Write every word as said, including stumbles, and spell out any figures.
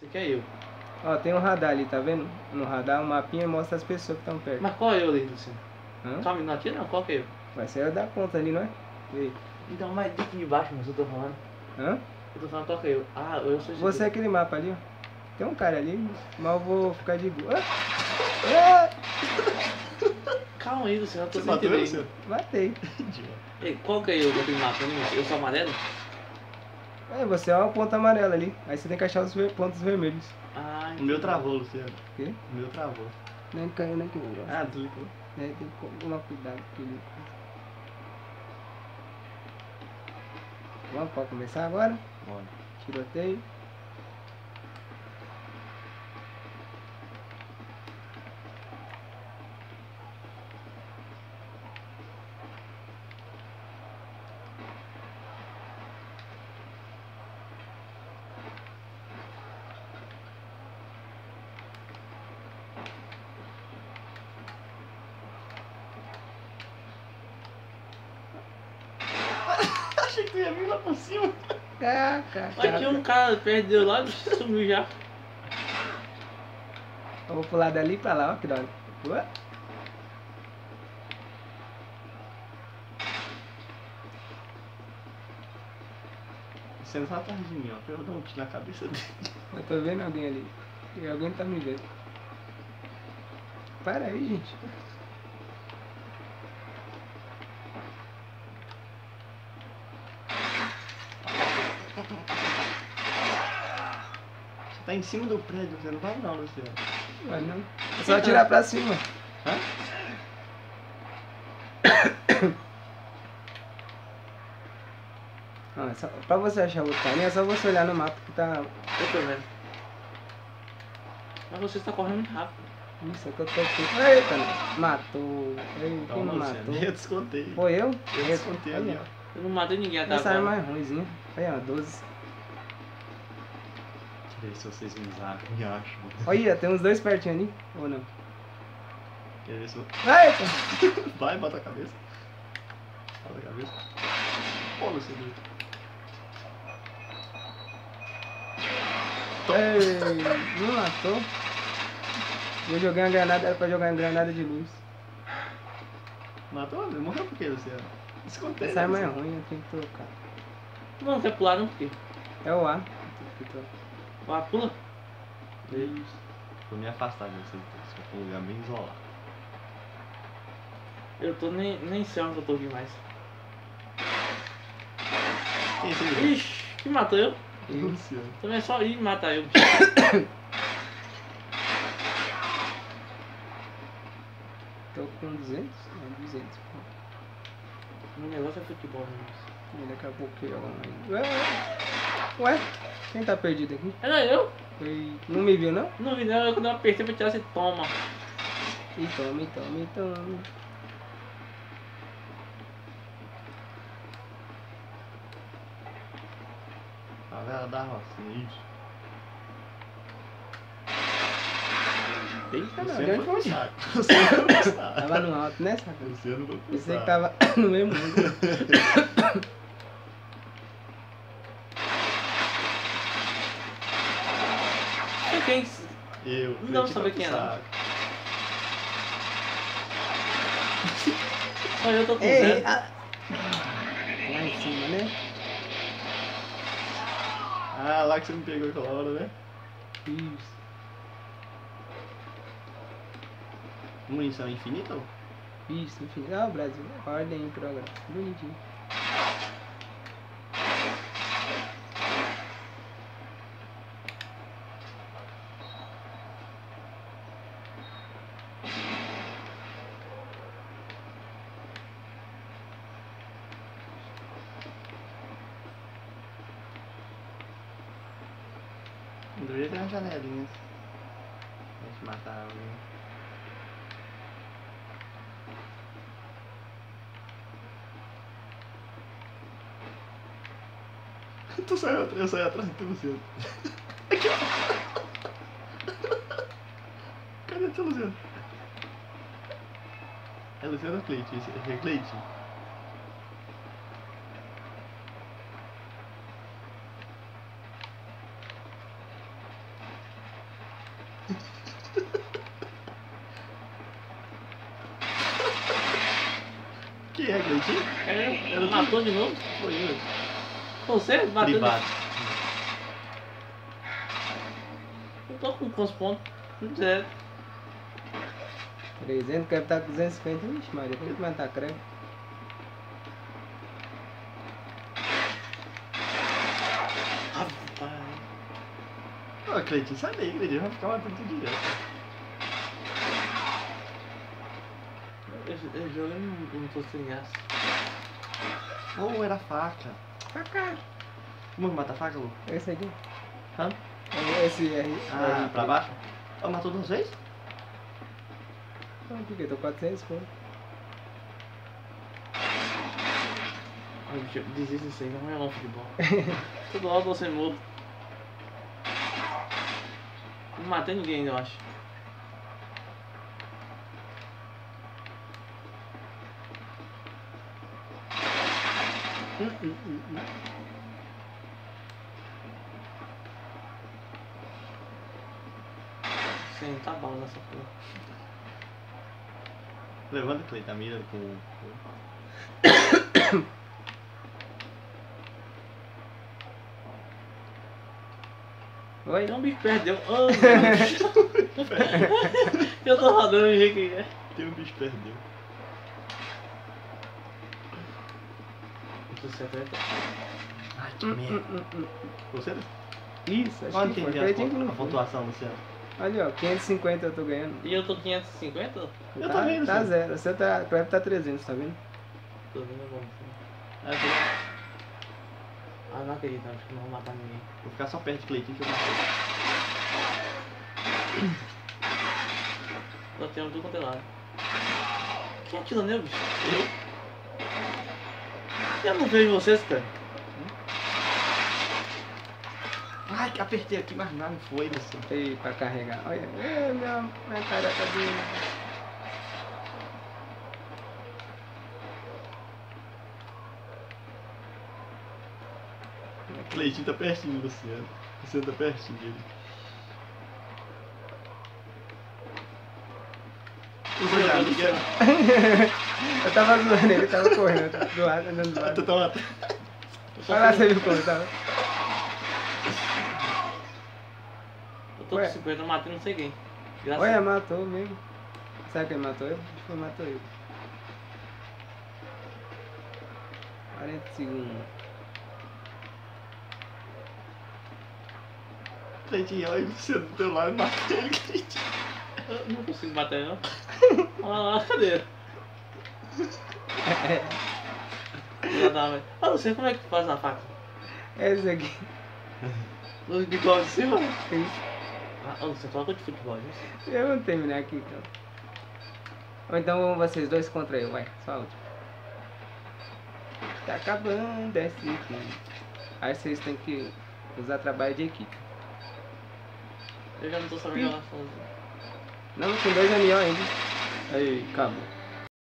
Você quer eu. Ó, tem um radar ali, tá vendo? No radar, o mapinha mostra as pessoas que estão perto. Mas qual é eu ali, Luciano? Hã? Calma, não atira não, qual que é eu? Vai ser da conta ali, não é? Vê. Então, mas aqui de baixo, mas eu tô falando. Hã? Eu tô falando qual que é eu. Ah, eu sou esse Você é aqui. aquele mapa ali, ó. Tem um cara ali, mas eu vou ficar de boa. Ah! Ah! Calma aí, Luciano, eu tô Você sem matou entender ele, ainda. Luciano? Matei. Idiota. Ei, qual que é eu daquele mapa? Eu não sei. Eu sou amarelo? É, você é uma ponta amarela ali. Aí você tem que achar os ver- pontos vermelhos. Ah, O meu travou, Luciano. O quê? O meu travou. Nem caiu, nem caiu. Ah, tu ligou. É, tem que tomar cuidado com ele. Vamos, pode começar agora? Bora. Tiroteio. Achei que tu ia vir lá por cima. Caraca, Mas tinha um cara perdeu lá, bicho, sumiu já. Eu vou pular dali pra lá, ó, que da hora. Ué? Você tá atrás de mim, ó. Pra eu dar um tiro na cabeça dele. Eu tô vendo alguém ali. E alguém tá me vendo. Para aí, gente. Você tá em cima do prédio, você não vai não, Luciano. Mas não. É só atirar pra cima. Hã? Não, é só, pra você achar o outro caminho, é só você olhar no mapa que tá. Eu tô vendo. Mas você está correndo muito rápido. Isso, é que eu tô aqui. Eita, não. Matou. Ei, quem não Luciano. matou? Eu descontei. Foi eu? Eu descontei ali, Olha, ó. Eu não matei ninguém até essa agora. arma é ruimzinha. Aí, ó, doze. Deixa eu ver se vocês me usarem, me acham. Olha, tem uns dois pertinho ali. Ou não? Quer ver se eu... Eita! Vai, bota a cabeça. Bota a cabeça. Pô, Luciano. Ei, não matou. Eu joguei uma granada, era pra jogar uma granada de luz. Matou? Ele morreu por quê, Luciano? Descontei. Essa arma é Luciano. ruim, eu tenho que trocar. Não, quer pular não, por quê? É o A. Tem que trocar. Ah, pula. Isso. Vou me afastar de vocês dois. Vou pra um lugar bem isolado. Eu tô nem, nem sei onde eu tô aqui mais. Quem é esse aí? Ixi, que matou eu? Luciano. Também é só ir e matar eu. Tô com duzentos? Não, duzentos. Meu negócio é futebol, né? E daqui a pouco eu jogo online. Ué, ué, quem tá perdido aqui? Era eu? Foi... Não me viu, não? Não vi não, eu quando eu apertei pra tirar, você toma. E toma, e toma, e toma. Favela da Rocinha, isso. Eita, não, Você de onde não foi? foi saco. Você não foi saco. Tava no alto, né, saca? Você não foi Pensei que saco. tava no mesmo mundo. Sei quem? Eu. Não Fred sabe tá quem é, pro não. saco. Só eu tô com Ei, zero. ah. Lá em cima, né? Ah, lá que você me pegou aquela hora, né? Isso. Munição infinita? Ou? Isso, enfim. Ah, o Brasil. Ordem em programa. Bonitinho. Deveria ter umas janelinhas. Pra gente matar alguém. Tu saiu, eu saí atrás de você. Aqui, ó. Cadê tu, Luciano? É Luciano ou Cleide? Esse é Cleide? Quem é, Cleitinho? É, ele matou de novo. Foi eu. Você bateu. Privado. Eu tô com quantos pontos? Zero. trezentos, quero estar com duzentos e cinquenta. Vixe, Maria, tem que matar creme. Rapaz. Ô, Cleitinho, sai daí, Cleitinho. Vai ficar matando tudo direto. Esse, esse jogo eu não, não tô sem graça. Oh, era faca. Faca. Como que mata a faca, Lu? Esse aqui. Hã? Esse R. Ah, R- pra baixo? Oh, matou duas vezes? Não, por quê? Tô quatrocentos pontos. Ai, bicho, desiste disso aí, não é não futebol. Toda hora você morto. Não matei ninguém ainda, eu acho. Hum, hum, hum, hum. Sim, tá bala nessa porra. Levanta, Cleiton, a mira com... Oi? Tem um bicho perdeu. Oh, eu tô rodando o jeito que é. Tem um bicho perdeu. Não sei se é treta. Ai, que Hum, merda. hum, hum, hum. Você? Isso, acho Onde que tem foi. que ver Acredito a, que pon- não a foi. pontuação, Luciano? Ali, ó, quinhentos e cinquenta eu tô ganhando. E eu tô quinhentos e cinquenta? Eu tá, também, Tá Luciano. zero. Você tá. O Cleve tá trezentos, tá vendo? Tô vendo agora. Ah, eu tô- Ah, não acredito, acho que não vou matar ninguém. Vou ficar só perto de Cleitinho que eu matei. Tô tendo tudo quanto é lado. Quem atira nele, bicho? Eu? Eu não vejo vocês, cara. Ai, que apertei aqui, mas nada, não foi, Luciano. Ei, pra carregar. Olha, é, minha, minha cara tá de. Cleitinho tá pertinho do Luciano. Luciano tá pertinho dele. Os dois amigos eram... Eu tava zoando, ele tava correndo do lado, andando do Ah, tu lado. tá matando. Eu, só Olha lá, sei- você viu como eu tava. eu tô Ué. com cinquenta, eu matei não sei quem. Graças Olha, a Deus. matou mesmo. Sabe quem matou ele? Acho que foi matou ele. quarenta segundos. Cleitinho, olha o Luciano do teu lado, matei ele, Cleitinho. Eu não consigo bater ele, não. Olha lá, cadê? Exatamente. Ah, não sei como é que faz na faca. Esse aqui. Os bigodes de cima? Isso. Ah, você coloca de futebol, né? Eu vou terminar aqui então. Ou então vão vocês dois contra eu, vai. Só a última. Tá acabando esse aqui. Aí vocês têm que usar trabalho de equipe. Eu já não tô sabendo jogar sozinho. Não, tem dois ali ó, ainda. Aí, acabou.